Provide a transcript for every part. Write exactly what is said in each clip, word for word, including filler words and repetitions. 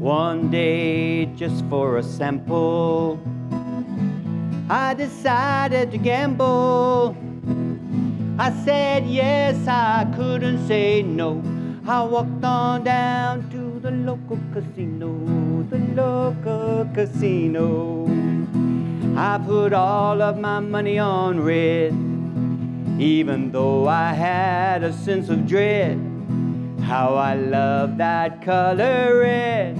One day, just for a sample, I decided to gamble. I said yes, I couldn't say no. I walked on down to the local casino, the local casino. I put all of my money on red, even though I had a sense of dread. How I love that color red.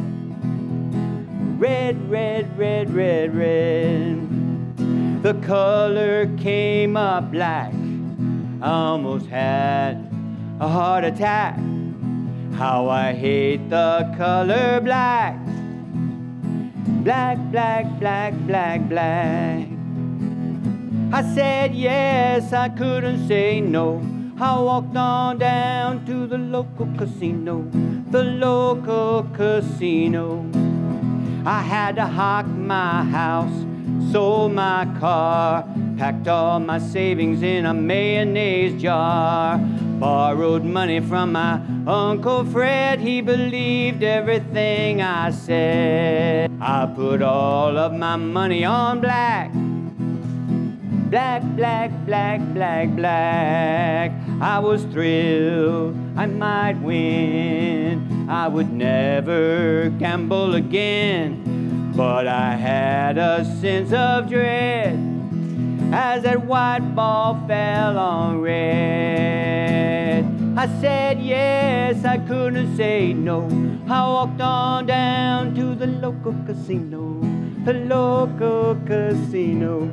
Red, red, red, red, red. The color came up black. I almost had a heart attack. How I hate the color black. Black, black, black, black, black. I said yes, I couldn't say no. I walked on down to the local casino, the local casino. I had to hawk my house, sold my car, packed all my savings in a mayonnaise jar. Borrowed money from my Uncle Fred, he believed everything I said. I put all of my money on black. Black, black, black, black, black. I was thrilled I might win. I would never gamble again. But I had a sense of dread as that white ball fell on red. I said yes, I couldn't say no. I walked on down to the local casino, the local casino.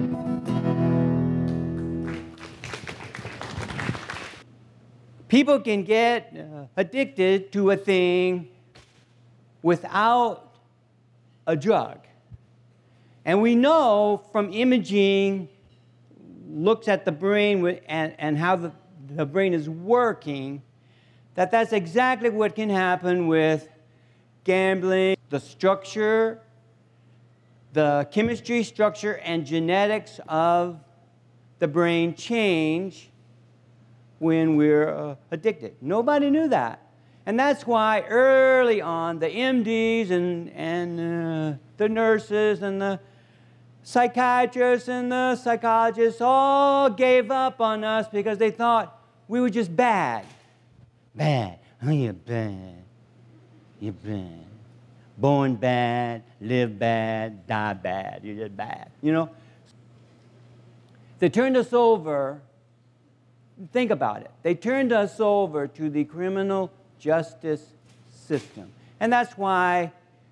People can get uh, addicted to a thing without a drug. And we know from imaging, looks at the brain with, and, and how the, the brain is working, that that's exactly what can happen with gambling. The structure, the chemistry, structure, and genetics of the brain change when we're uh, addicted. Nobody knew that. And that's why early on, the M Ds and, and uh, the nurses and the psychiatrists and the psychologists all gave up on us because they thought we were just bad. Bad. Oh, you're bad. You're bad. Born bad, live bad, die bad. You're just bad. You know? They turned us over. Think about it. They turned us over to the criminal justice system. And that's why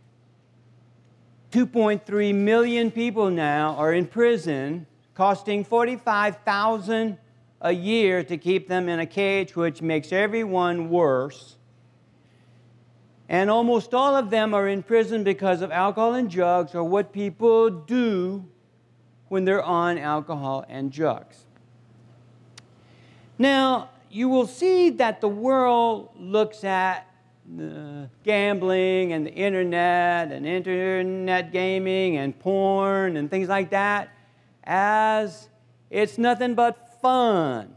two point three million people now are in prison, costing forty-five thousand dollars a year to keep them in a cage, which makes everyone worse. And almost all of them are in prison because of alcohol and drugs, or what people do when they're on alcohol and drugs. Now, you will see that the world looks at uh, gambling and the internet and internet gaming and porn and things like that as it's nothing but fun.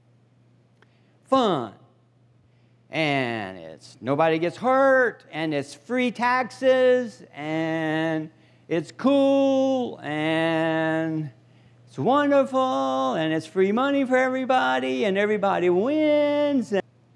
Fun. And it's nobody gets hurt, and it's free taxes, and it's cool, and it's wonderful, and it's free money for everybody, and everybody wins.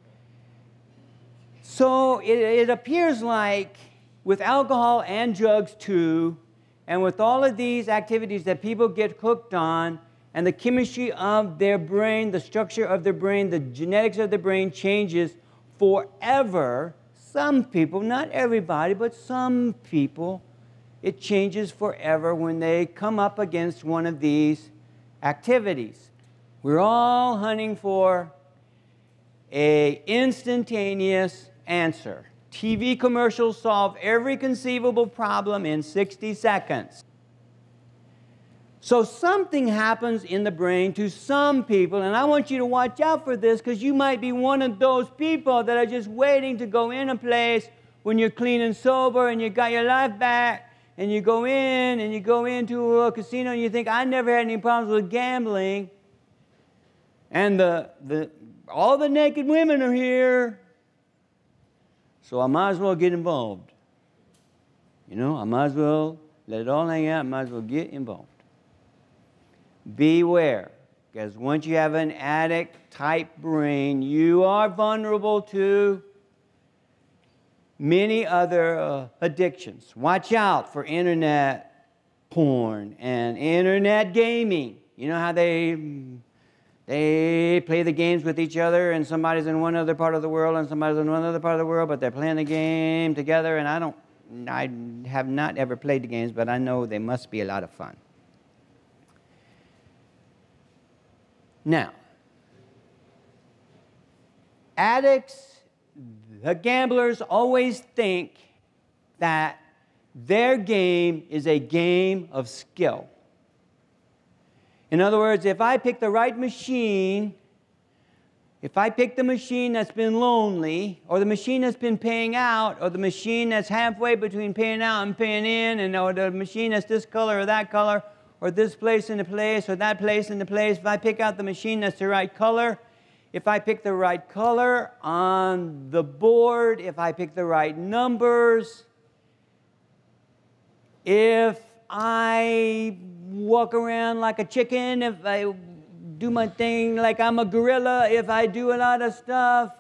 So it, it appears like with alcohol and drugs too, and with all of these activities that people get hooked on, and the chemistry of their brain, the structure of their brain, the genetics of their brain changes forever. Some people, not everybody, but some people, it changes forever when they come up against one of these activities. We're all hunting for an instantaneous answer. T V commercials solve every conceivable problem in sixty seconds. So something happens in the brain to some people, and I want you to watch out for this because you might be one of those people that are just waiting to go in a place when you're clean and sober and you got your life back, and you go in and you go into a casino and you think, I never had any problems with gambling, and the, the, all the naked women are here, so I might as well get involved. You know, I might as well let it all hang out. I might as well get involved. Beware, because once you have an addict-type brain, you are vulnerable to many other uh, addictions. Watch out for internet porn and internet gaming. You know how they they play the games with each other, and somebody's in one other part of the world and somebody's in one other part of the world, but they're playing the game together, and I don't, I have not ever played the games, but I know they must be a lot of fun. Now, addicts, the gamblers always think that their game is a game of skill. In other words, if I pick the right machine, if I pick the machine that's been lonely, or the machine that's been paying out, or the machine that's halfway between paying out and paying in, and or the machine that's this color or that color, or this place in the place, or that place in the place, if I pick out the machine that's the right color, if I pick the right color on the board, if I pick the right numbers, if I walk around like a chicken, if I do my thing like I'm a gorilla, if I do a lot of stuff,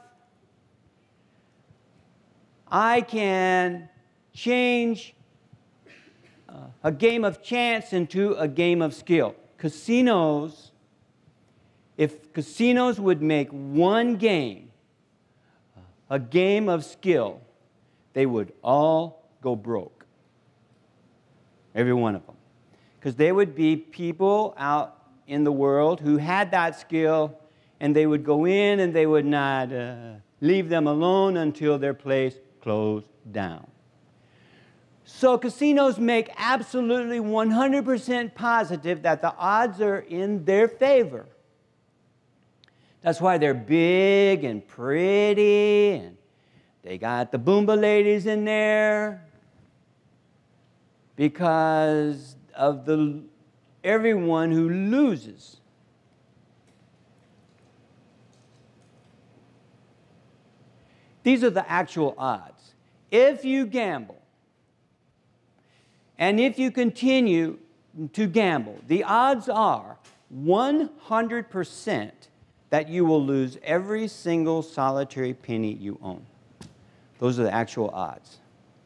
I can change uh, a game of chance into a game of skill. Casinos, if casinos would make one game a game of skill, they would all go broke. Every one of them. Because there would be people out in the world who had that skill, and they would go in and they would not uh, leave them alone until their place closed down. So casinos make absolutely one hundred percent positive that the odds are in their favor. That's why they're big and pretty, and they got the Boomba ladies in there, because of the everyone who loses. These are the actual odds. If you gamble, and if you continue to gamble, the odds are one hundred percent that you will lose every single solitary penny you own. Those are the actual odds.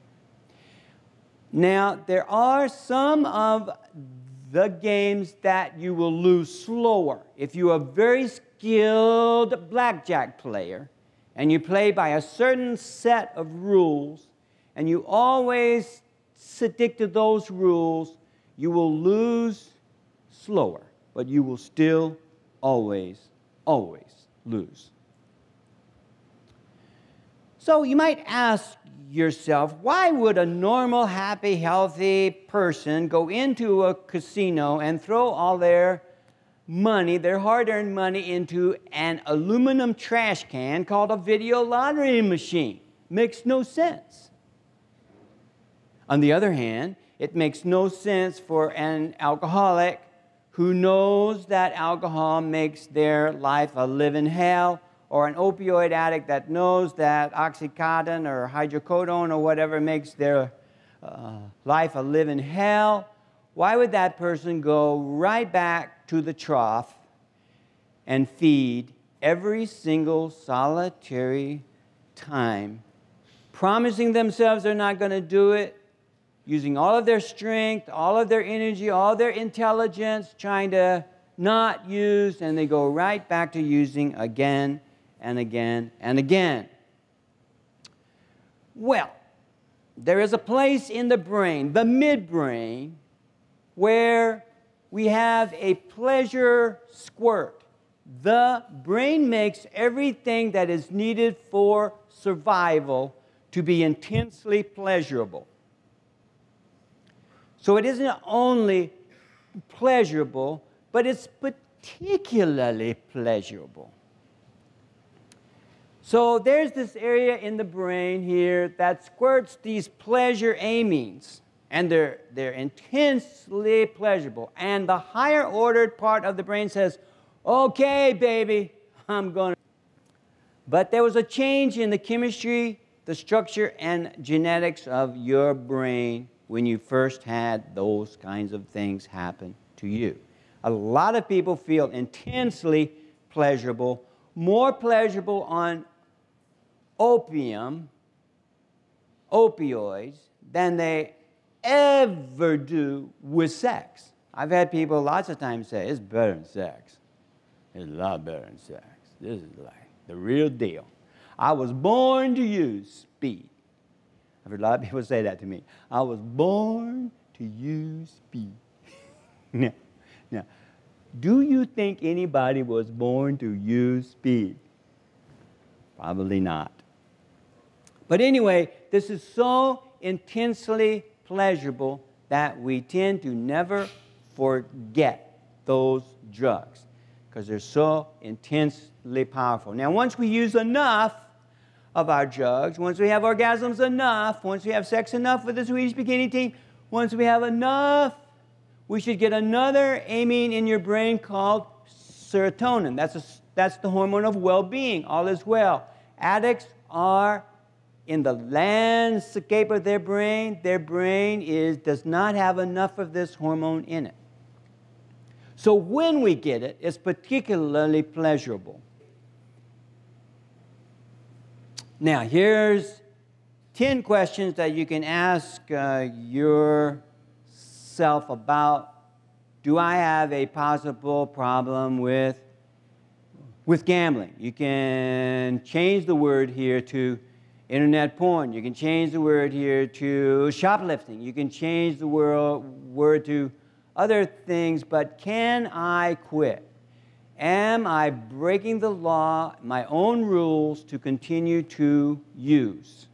Now, there are some of the games that you will lose slower. If you're a very skilled blackjack player and you play by a certain set of rules and you always stick to those rules, you will lose slower, but you will still always, always lose. So you might ask yourself, why would a normal, happy, healthy person go into a casino and throw all their money, their hard-earned money, into an aluminum trash can called a video lottery machine? Makes no sense. On the other hand, it makes no sense for an alcoholic who knows that alcohol makes their life a living hell, or an opioid addict that knows that Oxycontin or hydrocodone or whatever makes their uh, life a living hell. Why would that person go right back to the trough and feed every single solitary time, promising themselves they're not going to do it, using all of their strength, all of their energy, all their intelligence, trying to not use, and they go right back to using again and again and again? Well, there is a place in the brain, the midbrain, where we have a pleasure squirt. The brain makes everything that is needed for survival to be intensely pleasurable. So it isn't only pleasurable, but it's particularly pleasurable. So there's this area in the brain here that squirts these pleasure amines, and they're, they're intensely pleasurable. And the higher ordered part of the brain says, okay, baby, I'm going to. But there was a change in the chemistry, the structure, and genetics of your brain when you first had those kinds of things happen to you. A lot of people feel intensely pleasurable, more pleasurable on opium, opioids, than they ever do with sex. I've had people lots of times say, it's better than sex. It's a lot better than sex. This is like the real deal. I was born to use speed. I've heard a lot of people say that to me. I was born to use speed. now, now, do you think anybody was born to use speed? Probably not. But anyway, this is so intensely pleasurable that we tend to never forget those drugs because they're so intensely powerful. Now, once we use enough of our drugs, once we have orgasms enough, once we have sex enough with the Swedish bikini team, once we have enough, we should get another amine in your brain called serotonin. That's, a, that's the hormone of well-being. All is well. Addicts are in the landscape of their brain. Their brain is, does not have enough of this hormone in it. So when we get it, it's particularly pleasurable. Now, here's ten questions that you can ask uh, yourself about, do I have a possible problem with, with gambling? You can change the word here to internet porn. You can change the word here to shoplifting. You can change the word, word to other things, but can I quit? Am I breaking the law, my own rules, to continue to use?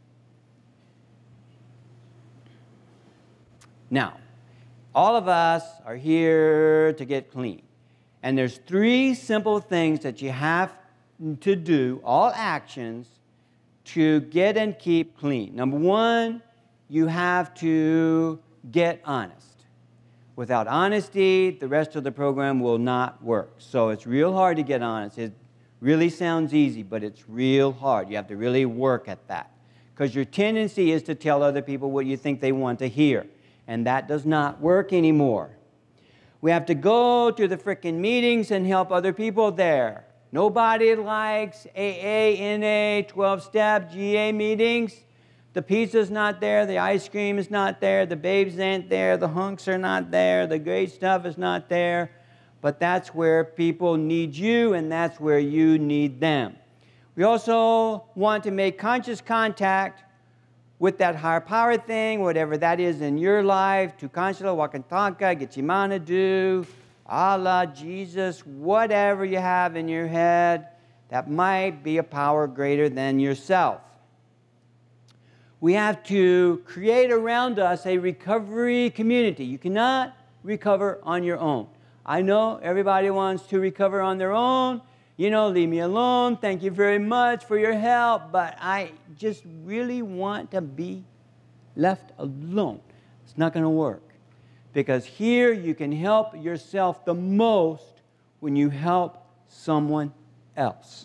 Now, all of us are here to get clean. And there's three simple things that you have to do, all actions, to get and keep clean. Number one, you have to get honest. Without honesty, the rest of the program will not work. So it's real hard to get honest. It really sounds easy, but it's real hard. You have to really work at that. Because your tendency is to tell other people what you think they want to hear. And that does not work anymore. We have to go to the frickin' meetings and help other people there. Nobody likes A A, N A, twelve-step, G A meetings. The pizza's not there, the ice cream is not there, the babes ain't there, the hunks are not there, the great stuff is not there. But that's where people need you, and that's where you need them. We also want to make conscious contact with that higher power thing, whatever that is in your life, Tukanshala, Wakantanka, Getchimanadu, Allah, Jesus, whatever you have in your head, that might be a power greater than yourself. We have to create around us a recovery community. You cannot recover on your own. I know everybody wants to recover on their own. You know, leave me alone. Thank you very much for your help. But I just really want to be left alone. It's not going to work. Because here you can help yourself the most when you help someone else.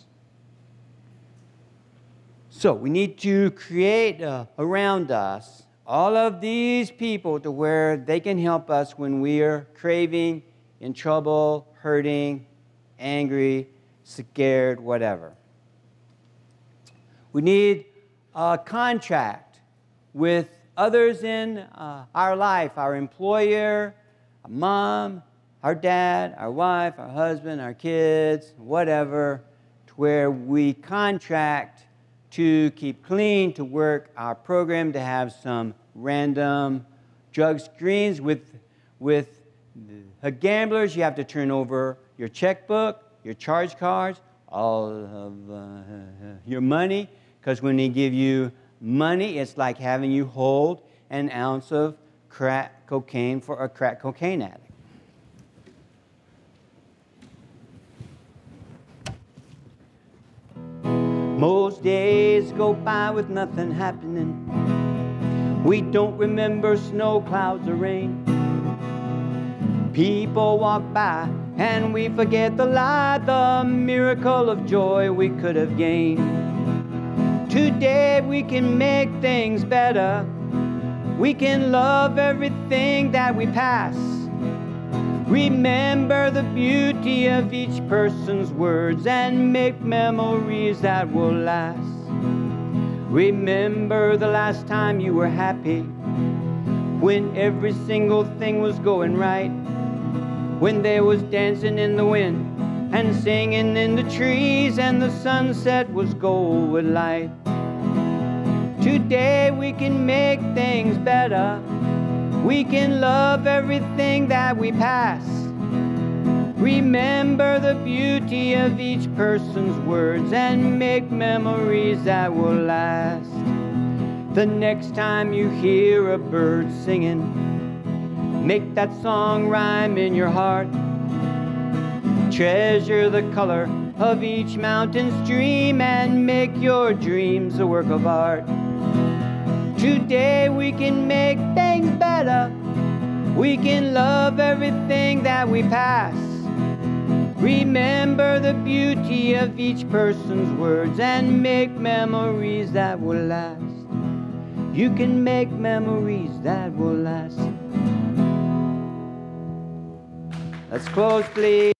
So we need to create uh, around us all of these people to where they can help us when we are craving, in trouble, hurting, angry, scared, whatever. We need a contract with others in uh, our life, our employer, our mom, our dad, our wife, our husband, our kids, whatever, to where we contract to keep clean, to work our program, to have some random drug screens. With, with the gamblers, you have to turn over your checkbook, your charge cards, all of uh, your money, because when they give you money, it's like having you hold an ounce of crack cocaine for a crack cocaine addict. Most days go by with nothing happening. We don't remember snow, clouds, or rain. People walk by and we forget the lie, the miracle of joy we could have gained. Today we can make things better. We can love everything that we pass. Remember the beauty of each person's words and make memories that will last. Remember the last time you were happy, when every single thing was going right, when there was dancing in the wind and singing in the trees and the sunset was gold with light. Today we can make things better. We can love everything that we pass. Remember the beauty of each person's words and make memories that will last. The next time you hear a bird singing, make that song rhyme in your heart. Treasure the color of each mountain stream and make your dreams a work of art. Today we can make things better. We can love everything that we pass. Remember the beauty of each person's words and make memories that will last. You can make memories that will last. Let's close, please.